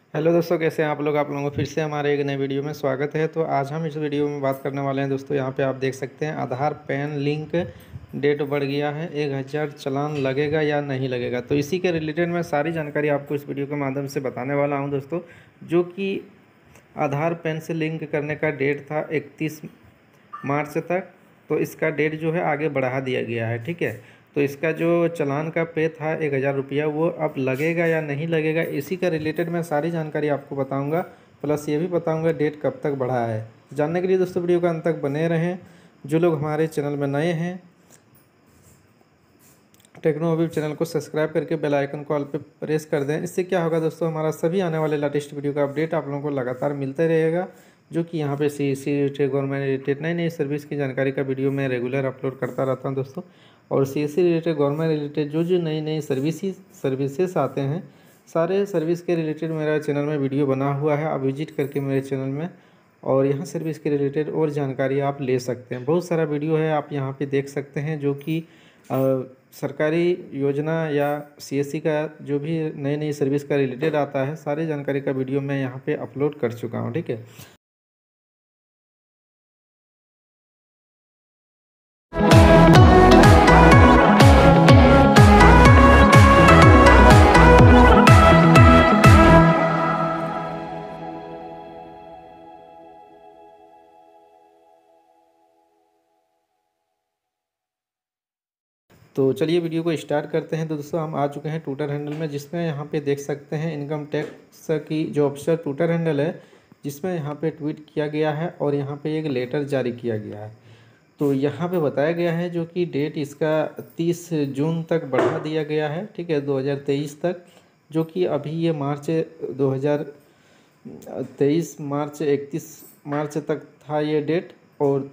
Hello दोस्तों, कैसे हैं आप लोग। आप लोगों को फिर से हमारे एक नए वीडियो में स्वागत है। तो आज हम इस वीडियो में बात करने वाले हैं दोस्तों, यहाँ पे आप देख सकते हैं आधार पैन लिंक डेट बढ़ गया है, 1000 चालान लगेगा या नहीं लगेगा। तो इसी के रिलेटेड मैं सारी जानकारी आपको इस वीडियो के माध्यम से बताने वाला हूँ दोस्तों। जो कि आधार पैन से लिंक करने का डेट था 31 मार्च तक, तो इसका डेट जो है आगे बढ़ा दिया गया है। ठीक है, तो इसका जो चालान का पे था 1000 रुपया, वो अब लगेगा या नहीं लगेगा, इसी का रिलेटेड मैं सारी जानकारी आपको बताऊंगा। प्लस ये भी बताऊंगा डेट कब तक बढ़ा है। जानने के लिए दोस्तों वीडियो का अंत तक बने रहें। जो लोग हमारे चैनल में नए हैं, टेक्नो हबीब चैनल को सब्सक्राइब करके बेल आइकन को ऑल पे प्रेस कर दें। इससे क्या होगा दोस्तों, हमारा सभी आने वाले लेटेस्ट वीडियो का अपडेट आप लोगों को लगातार मिलते रहेगा। जो कि यहाँ पे CEC रिलेटेड, गवर्नमेंट रिलेटेड नई नई सर्विस की जानकारी का वीडियो मैं रेगुलर अपलोड करता रहता हूँ दोस्तों। और CEC रिलेटेड, गवर्नमेंट रिलेटेड जो नई नई सर्विसेस आते हैं, सारे सर्विस के रिलेटेड मेरा चैनल में वीडियो बना हुआ है। आप विजिट करके मेरे चैनल में और यहाँ सर्विस के रिलेटेड और जानकारी आप ले सकते हैं। बहुत सारा वीडियो है, आप यहाँ पे देख सकते हैं। जो कि सरकारी योजना या CSC का जो भी नई नई सर्विस का रिलेटेड आता है, सारी जानकारी का वीडियो मैं यहाँ पे अपलोड कर चुका हूँ। ठीक है, तो चलिए वीडियो को स्टार्ट करते हैं। तो दोस्तों हम आ चुके हैं ट्विटर हैंडल में, जिसमें यहाँ पे देख सकते हैं इनकम टैक्स की जो ऑफिशियल ट्विटर हैंडल है, जिसमें यहाँ पे ट्वीट किया गया है और यहाँ पे एक लेटर जारी किया गया है। तो यहाँ पे बताया गया है जो कि डेट इसका 30 जून तक बढ़ा दिया गया है। ठीक है, 2023 तक। जो कि अभी ये मार्च 2023 मार्च 31 मार्च तक था ये डेट, और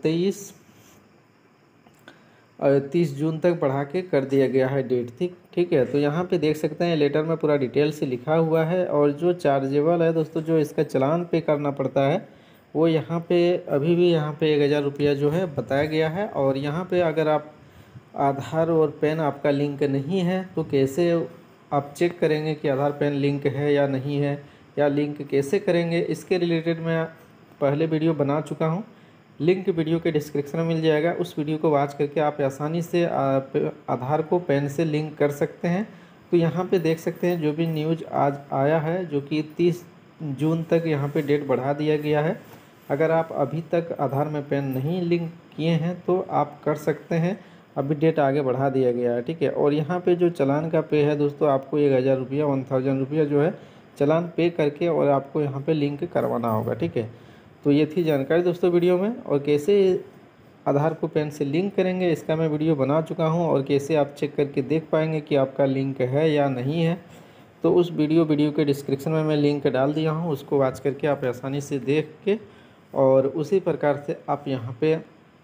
30 जून तक बढ़ा के कर दिया गया है डेट। ठीक है, तो यहाँ पे देख सकते हैं लेटर में पूरा डिटेल से लिखा हुआ है। और जो चार्जेबल है दोस्तों, जो इसका चालान पे करना पड़ता है, वो यहाँ पे अभी भी यहाँ पे 1000 रुपया जो है बताया गया है। और यहाँ पे अगर आप आधार और पैन आपका लिंक नहीं है, तो कैसे आप चेक करेंगे कि आधार पैन लिंक है या नहीं है, या लिंक कैसे करेंगे, इसके रिलेटेड मैं पहले वीडियो बना चुका हूँ। लिंक वीडियो के डिस्क्रिप्शन में मिल जाएगा। उस वीडियो को वॉच करके आप आसानी से आधार को पैन से लिंक कर सकते हैं। तो यहाँ पे देख सकते हैं जो भी न्यूज़ आज आया है, जो कि 30 जून तक यहाँ पे डेट बढ़ा दिया गया है। अगर आप अभी तक आधार में पैन नहीं लिंक किए हैं तो आप कर सकते हैं, अभी डेट आगे बढ़ा दिया गया है। ठीक है, और यहाँ पे जो चालान का पे है दोस्तों, आपको 1000 रुपया 1000 रुपया जो है चालान पे करके और आपको यहाँ पे लिंक करवाना होगा। ठीक है, तो ये थी जानकारी दोस्तों वीडियो में। और कैसे आधार को पैन से लिंक करेंगे, इसका मैं वीडियो बना चुका हूँ। और कैसे आप चेक करके देख पाएंगे कि आपका लिंक है या नहीं है, तो उस वीडियो के डिस्क्रिप्शन में मैं लिंक डाल दिया हूँ। उसको वॉच करके आप आसानी से देख के और उसी प्रकार से आप यहाँ पे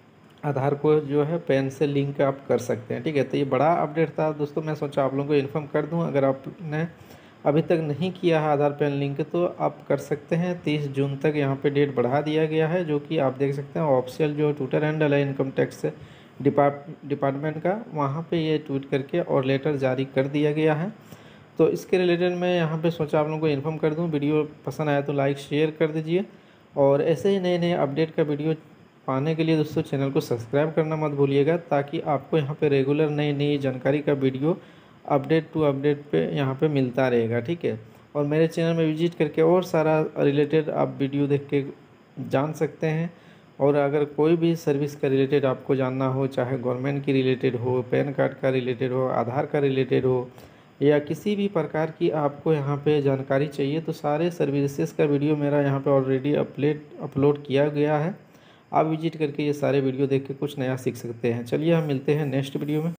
आधार को जो है पैन से लिंक आप कर सकते हैं। ठीक है, तो ये बड़ा अपडेट था दोस्तों, मैं सोचा आप लोगों को इन्फॉर्म कर दूं। अगर आपने अभी तक नहीं किया है आधार पैन लिंक, तो आप कर सकते हैं। 30 जून तक यहाँ पे डेट बढ़ा दिया गया है। जो कि आप देख सकते हैं ऑफिशियल जो ट्विटर हैंडल है इनकम टैक्स डिपार्टमेंट का, वहाँ पे ये ट्वीट करके और लेटर जारी कर दिया गया है। तो इसके रिलेटेड मैं यहाँ पे सोचा आप लोगों को इन्फॉर्म कर दूँ। वीडियो पसंद आया तो लाइक शेयर कर दीजिए। और ऐसे ही नए नए अपडेट का वीडियो पाने के लिए दोस्तों चैनल को सब्सक्राइब करना मत भूलिएगा, ताकि आपको यहाँ पे रेगुलर नई नई जानकारी का वीडियो अपडेट टू अपडेट पे यहाँ पे मिलता रहेगा। ठीक है, और मेरे चैनल में विजिट करके और सारा रिलेटेड आप वीडियो देख के जान सकते हैं। और अगर कोई भी सर्विस का रिलेटेड आपको जानना हो, चाहे गवर्नमेंट की रिलेटेड हो, पैन कार्ड का रिलेटेड हो, आधार का रिलेटेड हो, या किसी भी प्रकार की आपको यहाँ पे जानकारी चाहिए, तो सारे सर्विसेज का वीडियो मेरा यहाँ पे ऑलरेडी अपलोड किया गया है। आप विजिट करके ये सारे वीडियो देख के कुछ नया सीख सकते हैं। चलिए हम मिलते हैं नेक्स्ट वीडियो में।